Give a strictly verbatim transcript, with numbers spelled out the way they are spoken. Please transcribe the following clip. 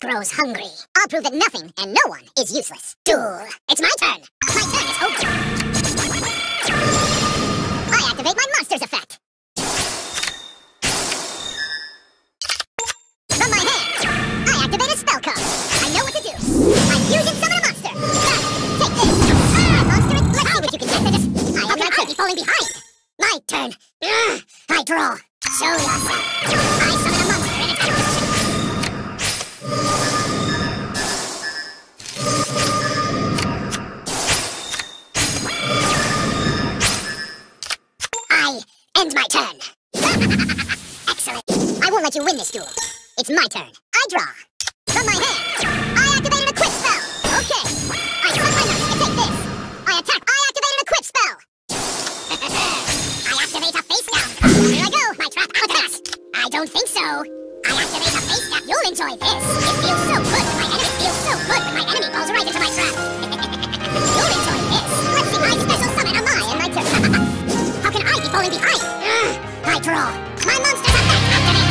grows hungry. I'll prove that nothing and no one is useless. Duel. It's my turn. My turn is over. I activate my monster's effect. From my hand, I activate a spell card. I know what to do. I fusion summon a monster. Got it. Take this. Ah, monster, let's see what you can do. I am not be falling behind. My turn. Ugh, I draw. Show yourself. I summon a monster in its position. I end my turn. Excellent. I won't let you win this duel. It's my turn. I draw. From my hand, I activated a quick spell. Okay. I summon my monster. Take this. I attack. I activated a quick spell. I activate a face down. Here I go. My trap attack. I don't think so. I activate a face down. You'll enjoy this. It feels so good when my enemy feels so good when my enemy falls right into my trap. You'll enjoy this. Let's see. I special summon a Mai in my turn. How can I be falling behind? Ugh, I draw. My monster's effect activates.